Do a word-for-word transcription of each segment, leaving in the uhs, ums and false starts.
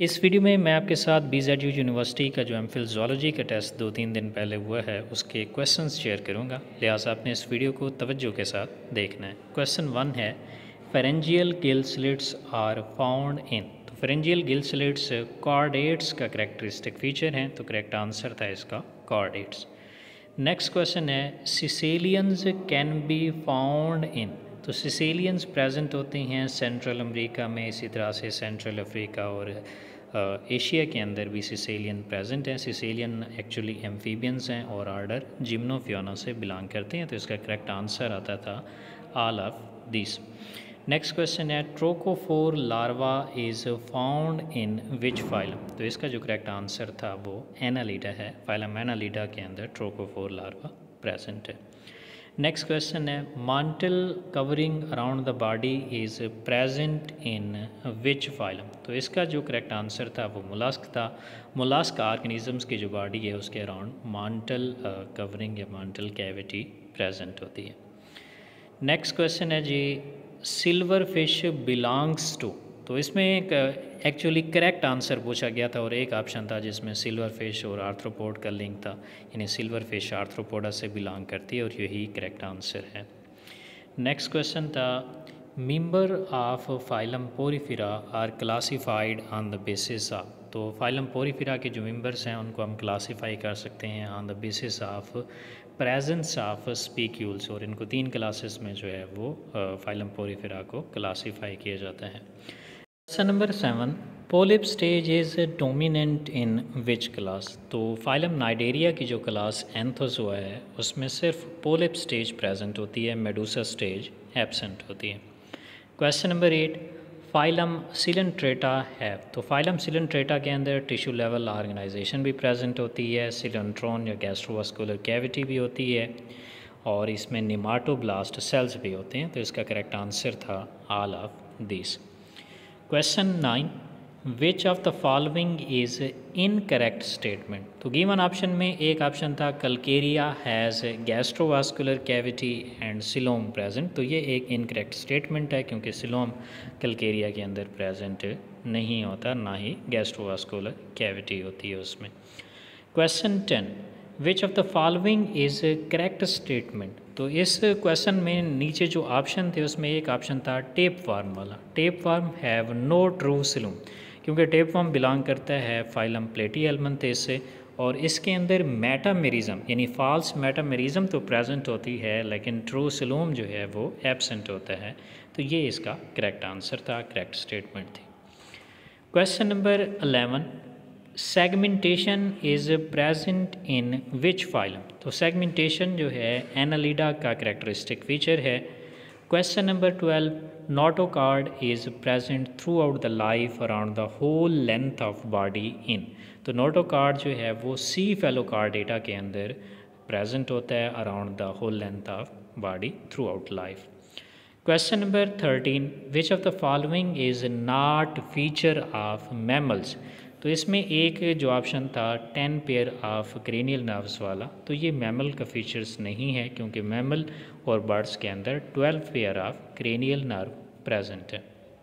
इस वीडियो में मैं आपके साथ बी जेड यू यूनिवर्सिटी का जो एम फिल ज़ूलॉजी का टेस्ट दो तीन दिन पहले हुआ है उसके क्वेश्चंस शेयर करूंगा, लिहाजा आपने इस वीडियो को तवज्जो के साथ देखना है। क्वेश्चन वन है, pharyngeal gill slits are found in. तो फेरेंजियल गिल स्लिट्स कॉर्डेट्स का करेक्टरिस्टिक फीचर हैं, तो करेक्ट आंसर था इसका कॉर्डेट्स। नेक्स्ट क्वेश्चन है, caecilians can be found in. तो सिसेलियंस प्रेजेंट होते हैं सेंट्रल अमेरिका में, इसी तरह से सेंट्रल अफ्रीका और एशिया के अंदर भी सिसेलियन प्रेजेंट हैं। सिसेलियन एक्चुअली एम्फीबियंस हैं और ऑर्डर जिम्नोफियोना से बिलोंग करते हैं, तो इसका करेक्ट आंसर आता था all of this. Next question है, trochophore larva is found in which phylum. तो इसका जो करेक्ट आंसर था वो एनालिडा है, फाइलम एनालिडा के अंदर ट्रोकोफोर लार्वा प्रेजेंट है। नेक्स्ट क्वेश्चन है, mantle covering around the body is present in which phylum. तो इसका जो करेक्ट आंसर था वो मोलस्क था। मोलस्क ऑर्गेनिजम्स की जो बॉडी है उसके अराउंड मांटल कवरिंग या मांटल कैविटी प्रेजेंट होती है। नेक्स्ट क्वेश्चन है जी, सिल्वर फिश बिलोंग्स टू। तो इसमें एक एक्चुअली करेक्ट आंसर पूछा गया था और एक ऑप्शन था जिसमें सिल्वर फिश और आर्थ्रोपोड का लिंक था, यानी सिल्वर फिश आर्थ्रोपोडा से बिलोंग करती है और यही करेक्ट आंसर है। नेक्स्ट क्वेश्चन था, member of phylum Porifera are classified on the basis of. तो फाइलम पोरीफेरा के जो मेंबर्स हैं उनको हम क्लासीफाई कर सकते हैं on the basis of presence of spicules, और इनको तीन क्लासेस में जो है वो फाइलम पोरीफेरा को क्लासीफाई किया जाता है। Question number seven, polyp stage is dominant in which class. तो फाइलम नाइडेरिया की जो क्लास एंथोजोआ है उसमें सिर्फ पोलिप स्टेज प्रेजेंट होती है, मेडूसा स्टेज एब्सेंट होती है। Question number eight, phylum Coelenterata है। तो फाइलम सिलेंट्रेटा के अंदर टिश्यू लेवल ऑर्गेनाइजेशन भी प्रेजेंट होती है, सिलेंट्रॉन या गैस्ट्रोवास्कुलर कैविटी भी होती है और इसमें निमाटोब्लास्ट सेल्स भी होते हैं, तो इसका करेक्ट आंसर था all of this. Question nine, which of the following is incorrect statement. तो गिवन ऑप्शन में एक ऑप्शन था Calcarea has gastrovascular cavity and coelom present. तो ये एक इनकरेक्ट स्टेटमेंट है क्योंकि सिलोम कल्केरिया के अंदर प्रेजेंट नहीं होता, ना ही गैस्ट्रोवास्कुलर कैविटी होती है उसमें। Question ten, which of the following is correct statement. तो इस क्वेश्चन में नीचे जो ऑप्शन थे उसमें एक ऑप्शन था टेप वार्म वाला। Tapeworm have no true coelom, क्योंकि टेप वार्म बिलोंग करता है फाइलम प्लेटीहेल्मिन्थेस से और इसके अंदर मेटामेरिज्म यानी फॉल्स मेटामेरिज्म तो प्रेजेंट होती है लेकिन ट्रू सिलूम जो है वो एब्सेंट होता है, तो ये इसका करेक्ट आंसर था, करेक्ट स्टेटमेंट थी। Question number eleven, segmentation is present in which phylum. तो सेगमेंटेशन जो है एनालिडा का करेक्टरिस्टिक फीचर है। Question number twelve, notochord is present throughout the life around the whole length of body in. तो notochord जो है वो सी फेलोकार्डेटा के अंदर प्रेजेंट होता है around the whole length of body throughout life. Question number thirteen, which of the following is not feature of mammals. तो इसमें एक जो ऑप्शन था ten pair of cranial nerves वाला, तो ये मैमल का फीचर्स नहीं है क्योंकि मैमल और बर्ड्स के अंदर twelve pair of cranial nerve present है।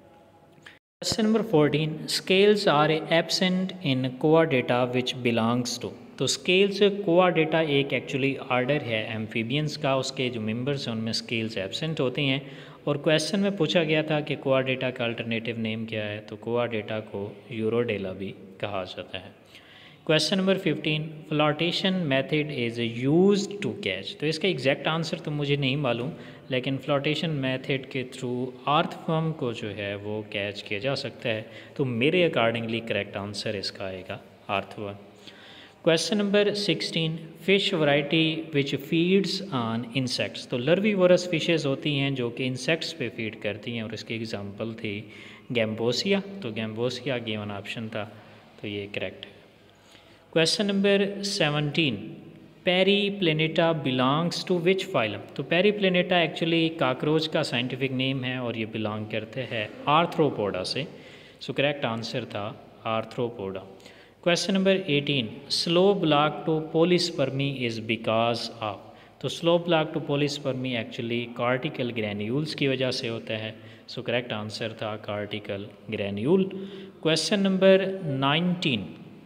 Question number fourteen, scales are absent in Caudata which belongs to. तो स्केल्स कोआडेटा एक एक्चुअली ऑर्डर है एम्फीबियंस का, उसके जो मेंबर्स हैं उनमें स्केल्स एब्सेंट होते हैं और क्वेश्चन में पूछा गया था कि कोआडेटा का अल्टरनेटिव नेम क्या है, तो कोआडेटा को यूरोडेला भी कहा जाता है। Question number fifteen, flotation method is used to catch. तो इसका एग्जैक्ट आंसर तो मुझे नहीं मालूम, लेकिन फ्लोटेशन मेथड के थ्रू अर्थवर्म को जो है वो कैच किया जा सकता है, तो मेरे अकॉर्डिंगली करेक्ट आंसर इसका आएगा earthworm. Question number sixteen, fish variety which feeds on insects. तो लर्वीवोरस फिशेज़ होती हैं जो कि इंसेक्ट्स पे फीड करती हैं और इसकी एग्जांपल थी गैम्बोसिया। तो गैम्बोसिया गिवन ऑप्शन था, तो ये करेक्ट है। Question number seventeen, Periplaneta belongs to which phylum. तो पेरी प्लेनेटा एक्चुअली काकरोच का साइंटिफिक नेम है और ये बिलोंग करते हैं आर्थ्रोपोडा से, सो करेक्ट आंसर था Arthropoda. Question number eighteen, slow block to polyspermy is because of. तो slow block to polyspermy actually cortical granules की वजह से होता है। सो करेक्ट आंसर था cortical granule. Question number nineteen,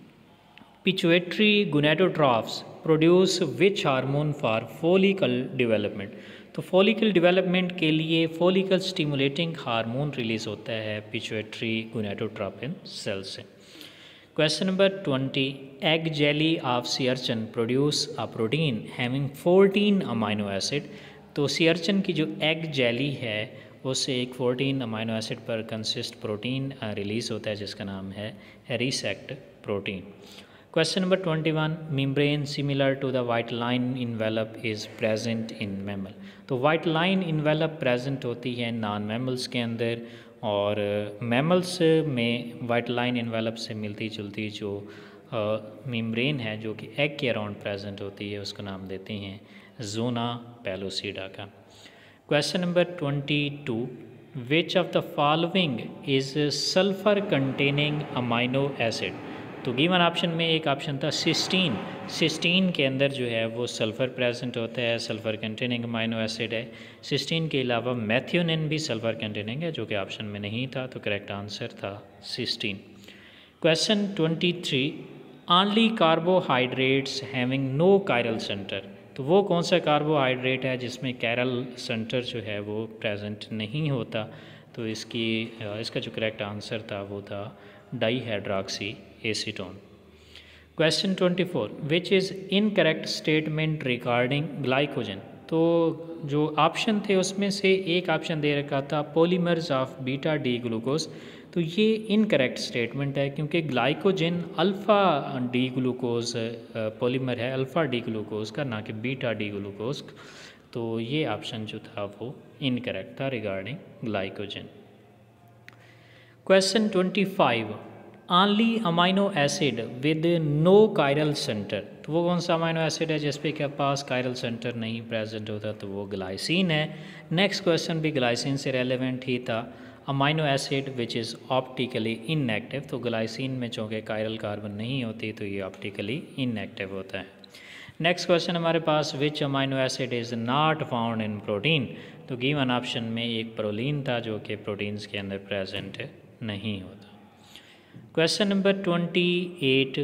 pituitary gonadotrophs produce which hormone for follicle development. तो follicle development के लिए फॉलिकल स्टिमुलेटिंग हार्मोन रिलीज होता है पिट्यूटरी गोनाडोट्रॉफ इन सेल से। Question number twenty, egg jelly of sea urchin produce a protein having fourteen amino acid. तो sea अर्चन की जो एग जेली है उससे एक फोर्टीन अमाइनो एसिड पर कंसिस्ट प्रोटीन रिलीज होता है जिसका नाम है resact protein. Question number twenty one, membrane similar to the vitelline envelope is present in mammal. तो वाइट लाइन इन्वेलप प्रेजेंट होती है नॉन मैमल्स के अंदर, और मैमल्स में वाइट लाइन इन्वेलप से मिलती जुलती जो मेम्ब्रेन है जो कि एग के अराउंड प्रेजेंट होती है उसका नाम देते हैं जोना पेलोसिडा का। Question number twenty two, which of the following is sulphur containing amino acid. तो गिवन ऑप्शन में एक ऑप्शन था सिस्टीन। सिस्टीन के अंदर जो है वो सल्फ़र प्रेजेंट होता है, सल्फ़र कंटेनिंग अमाइनो एसिड है। सिस्टीन के अलावा मैथियोनिन भी सल्फ़र कंटेनिंग है जो कि ऑप्शन में नहीं था, तो करेक्ट आंसर था cysteine. Question twenty three, only carbohydrates having no chiral centre. तो वो कौन सा कार्बोहाइड्रेट है जिसमें कैरल सेंटर जो है वो प्रेजेंट नहीं होता। तो इसकी इसका जो करेक्ट आंसर था वो था dihydroxyacetone. Question twenty four, which is incorrect statement regarding glycogen. तो जो ऑप्शन थे उसमें से एक ऑप्शन दे रखा था polymers of beta D glucose. तो ये इनकरेक्ट स्टेटमेंट है क्योंकि glycogen alpha D glucose polymer है, अल्फ़ा डी ग्लूकोज का, ना कि बीटा डी ग्लूकोज। तो ये ऑप्शन जो था वो इनकरेक्ट था regarding glycogen. Question twenty five, only amino acid with no chiral centre. तो वो कौन सा अमाइनो एसिड है जिस पे के पास कायरल सेंटर नहीं प्रेजेंट होता, तो वो ग्लाइसिन है। नेक्स्ट क्वेश्चन भी ग्लाइसिन से रेलेवेंट ही था, amino acid which is optically inactive. तो ग्लाइसिन में चूँकि कायरल कार्बन नहीं होती तो ये ऑप्टिकली इनएक्टिव होता है। नेक्स्ट क्वेश्चन हमारे पास, which amino acid is not found in protein. तो गिवन ऑप्शन में एक प्रोलीन था जो कि प्रोटीन्स के अंदर प्रेजेंट नहीं होता। Question number twenty eight,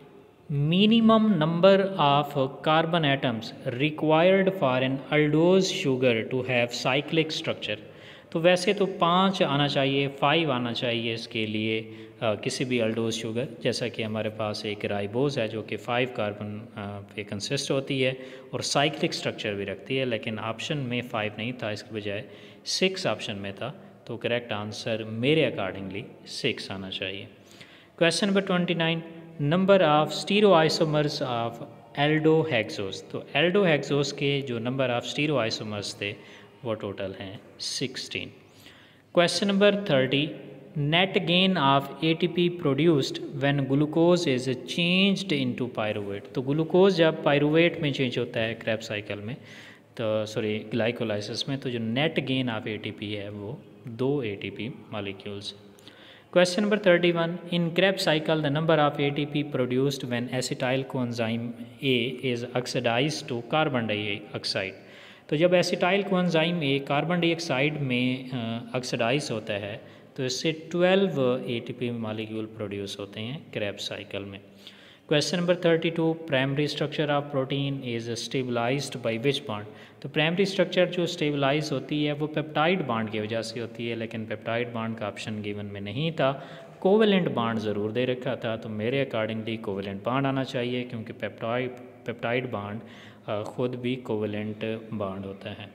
minimum number of carbon atoms required for an aldose sugar to have cyclic structure. तो वैसे तो पाँच आना चाहिए, फाइव आना चाहिए इसके लिए आ, किसी भी अल्डोज शुगर, जैसा कि हमारे पास एक राइबोज है जो कि फाइव कार्बन पे कंसिस्ट होती है और साइक्लिक स्ट्रक्चर भी रखती है, लेकिन ऑप्शन में फाइव नहीं था, इसके बजाय सिक्स ऑप्शन में था। तो करेक्ट आंसर मेरे अकॉर्डिंगली सिक्स आना चाहिए। Question number twenty nine, number of stereoisomers of aldohexoses. तो एल्डोहेक्सोस के जो नंबर ऑफ स्टीरोआइसोमर्स थे वो टोटल हैं sixteen. Question number thirty, net gain of ATP produced when glucose is changed into pyruvate. तो ग्लूकोज जब पायरुवेट में चेंज होता है क्रेब्स साइकिल में, तो सॉरी ग्लाइकोलाइसिस में, तो जो नेट गेन ऑफ एटीपी है वो दो ATP molecules. Question number thirty one, in Krebs cycle the number of ATP produced when acetyl coenzyme A is oxidised to carbon dioxide. तो जब acetyl coenzyme A carbon dioxide में oxidise होता है तो इससे ट्वेल्व एटीपी मॉलिक्यूल प्रोड्यूस होते हैं Krebs cycle में। Question number thirty two, primary structure of protein is stabilised by which bond. तो प्राइमरी स्ट्रक्चर जो स्टेबलाइज होती है वो पेप्टाइड बॉन्ड की वजह से होती है, लेकिन पेप्टाइड बॉन्ड का ऑप्शन गिवन में नहीं था, कोवेलेंट बॉन्ड ज़रूर दे रखा था। तो मेरे अकॉर्डिंगली कोवेलेंट बॉन्ड आना चाहिए क्योंकि पेप्टाइड पेप्टाइड बॉन्ड खुद भी कोवेलेंट बॉन्ड होता है।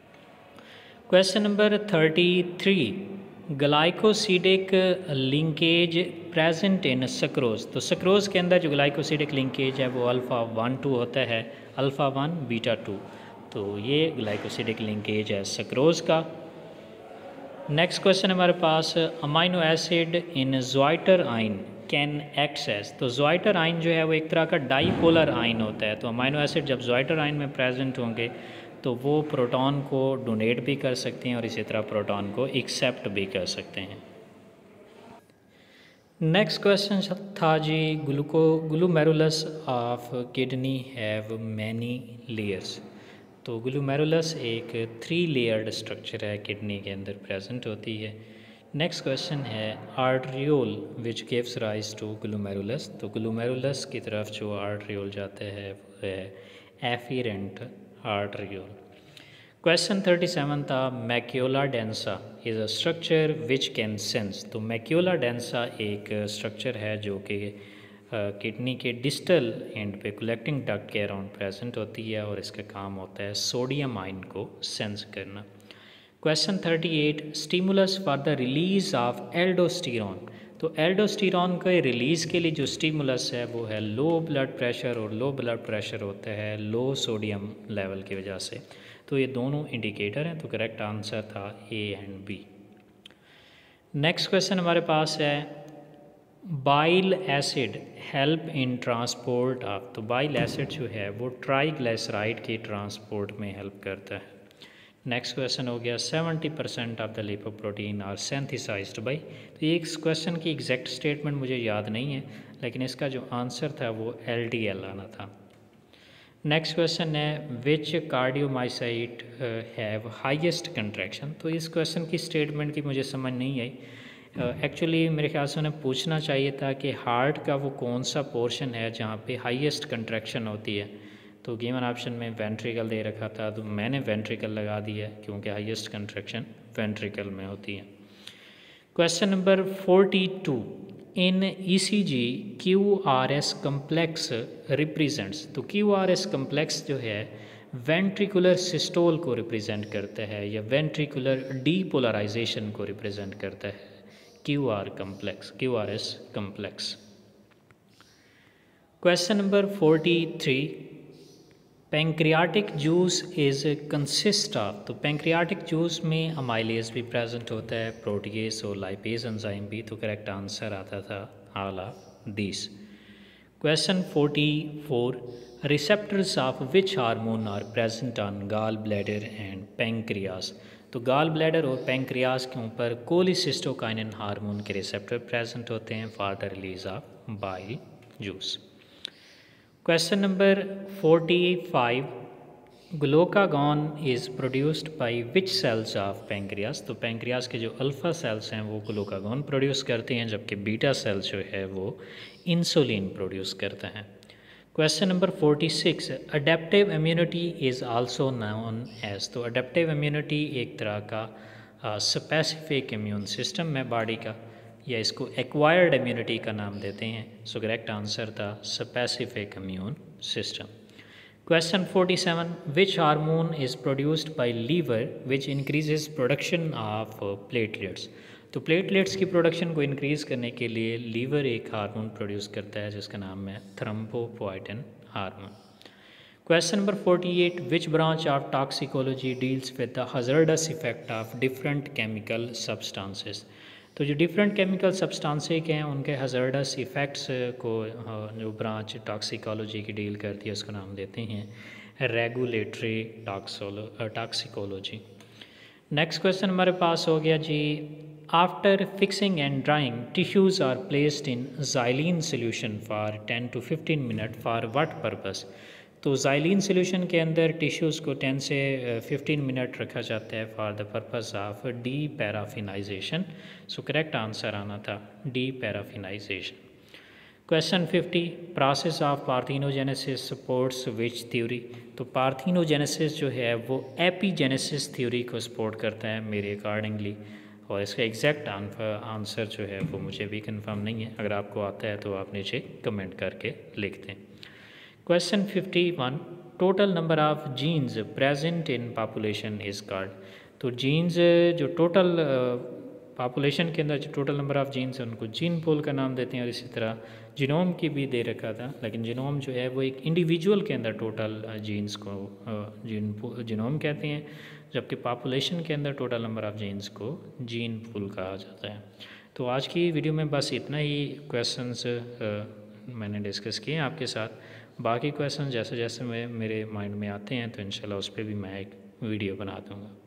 Question number thirty three, glycosidic linkage present in sucrose. तो सक्रोज के अंदर जो ग्लाइकोसिडिक लिंकेज है वो अल्फ़ा वन टू होता है, अल्फ़ा वन बीटा टू। तो ये ग्लाइकोसिडिक लिंकेज है सक्रोज का। नेक्स्ट क्वेश्चन हमारे पास, अमाइनो एसिड इन ज़्वाइटर आइन कैन एक्सेस। तो ज़्वाइटर आइन जो है वो एक तरह का डाईपोलर आइन होता है। तो अमाइनो एसिड जब ज़्वाइटर आइन में प्रेजेंट होंगे तो वो प्रोटॉन को डोनेट भी कर सकते हैं और इसी तरह प्रोटॉन को एक्सेप्ट भी कर सकते हैं। नेक्स्ट क्वेश्चन था जी, gluco glomerulus of kidney have many layers. तो ग्लूमेरुलस एक थ्री लेयर्ड स्ट्रक्चर है, किडनी के अंदर प्रेजेंट होती है। नेक्स्ट क्वेश्चन है arteriole which gives rise to glomerulus. तो ग्लूमेरुलस की तरफ जो आर्ट्रियोल जाते हैं वो है efferent arteriole. Question thirty seven था macula densa is a structure which can sense. तो मैक्यूला डेंसा एक स्ट्रक्चर है जो कि किडनी के डिस्टल एंड पे कलेक्टिंग डक्ट के अराउंड प्रेजेंट होती है और इसका काम होता है सोडियम आयन को सेंस करना। Question thirty eight stimulus for the release of aldosterone. तो एल्डोस्टेरॉन के रिलीज़ के लिए जो स्टिमुलस है वो है लो ब्लड प्रेशर, और लो ब्लड प्रेशर होता है लो सोडियम लेवल की वजह से। तो ये दोनों इंडिकेटर हैं, तो करेक्ट आंसर था A and B. Next question हमारे पास है bile acid help in transport of. तो बाइल एसिड जो है वो ट्राइग्लिसराइड के ट्रांसपोर्ट में हेल्प करता है। नेक्स्ट क्वेश्चन हो गया seventy percent of the lipoprotein are synthesised by. तो ये इस क्वेश्चन की एग्जैक्ट स्टेटमेंट मुझे याद नहीं है, लेकिन इसका जो आंसर था वो एल डी एल आना था। नेक्स्ट क्वेश्चन है which cardiomyocyte have highest contraction. तो इस क्वेश्चन की स्टेटमेंट की मुझे समझ नहीं आई। एक्चुअली uh, मेरे ख्याल से उन्हें पूछना चाहिए था कि हार्ट का वो कौन सा पोर्शन है जहाँ पे हाईएस्ट कंट्रैक्शन होती है। तो गिवन ऑप्शन में वेंट्रिकल दे रखा था, तो मैंने वेंट्रिकल लगा दिया क्योंकि हाईएस्ट कंट्रैक्शन वेंट्रिकल में होती है। Question number forty two in ECG Q R S complex represents. तो क्यू आर एस कम्प्लेक्स जो है वेंट्रिकुलर सिस्टोल को रिप्रेजेंट करता है या वेंट्रिकुलर डीपोलराइजेशन को रिप्रेजेंट करता है। Q R complex, Q R S complex. Question number forty three pancreatic juice is consist of. तो पैंक्रियाटिक जूस में अमाइलेज भी प्रेजेंट होता है, प्रोटीएस और लाइपेज एंजाइम भी। तो करेक्ट आंसर आता था all of this. Question forty four receptors of which hormone are present on gall bladder and pancreas. तो गॉल ब्लैडर और पैंक्रियास के ऊपर कोलिसिस्टोकाइनिन हार्मोन के रिसेप्टर प्रेजेंट होते हैं for the release of bile juice. Question number forty five glucagon is produced by which cells of pancreas. तो pancreas के जो अल्फ़ा सेल्स हैं वो ग्लूकागॉन प्रोड्यूस करते हैं, जबकि बीटा सेल्स जो है वो इंसुलिन प्रोड्यूस करते हैं। Question number forty six adaptive immunity is also known as. तो अडेप्टिव इम्यूनिटी एक तरह का स्पेसिफिक इम्यून सिस्टम है बॉडी का, या इसको एक्वायर्ड इम्यूनिटी का नाम देते हैं। सो करेक्ट आंसर था specific immune system. Question forty seven which hormone is produced by liver which increases production of platelets. तो प्लेटलेट्स की प्रोडक्शन को इंक्रीज़ करने के लिए लीवर एक हार्मोन प्रोड्यूस करता है जिसका नाम है thrombopoietin hormone. Question number forty eight which branch of toxicology deals with the hazardous effect of different chemical substances. तो जो डिफरेंट केमिकल सब्सटेंसेस हैं उनके हज़ार्डस इफ़ेक्ट्स को जो ब्रांच टॉक्सिकोलॉजी की डील करती है उसका नाम देते हैं रेगुलेटरी टॉक्सिकोलॉजी। नेक्स्ट क्वेश्चन हमारे पास हो गया जी after fixing and drying tissues are placed in xylene solution for ten to fifteen minute for what purpose. तो ज़ाइलिन सोल्यूशन के अंदर टिश्यूज़ को टेन से फिफ्टीन मिनट रखा जाता है for the purpose of deparaffinisation. So correct answer आना था deparaffinisation. Question fifty process of parthenogenesis supports which theory. तो पार्थिनोजेनेसिस जो है वो एपीजेनेसिस थ्योरी को सपोर्ट करता है मेरे अकॉर्डिंगली, और इसका एग्जैक्ट आंसर जो है वो मुझे भी कंफर्म नहीं है। अगर आपको आता है तो आप नीचे कमेंट करके लिख दें। Question fifty one total number of genes present in population is called. तो जीन्स जो टोटल पॉपुलेशन के अंदर जो टोटल नंबर ऑफ जीन्स है उनको जीन पूल का नाम देते हैं, और इसी तरह जीनोम की भी दे रखा था, लेकिन जीनोम जो है वो एक इंडिविजुअल के अंदर टोटल जीन्स को जीन जीनोम कहते हैं, जबकि पॉपुलेशन के अंदर टोटल नंबर ऑफ जीन्स को जीन पूल कहा जाता है। तो आज की वीडियो में बस इतना ही क्वेश्चंस मैंने डिस्कस किए हैं आपके साथ। बाकी क्वेश्चन जैसे जैसे मैं मेरे माइंड में आते हैं तो इंशाल्लाह उस पर भी मैं एक वीडियो बना दूँगा।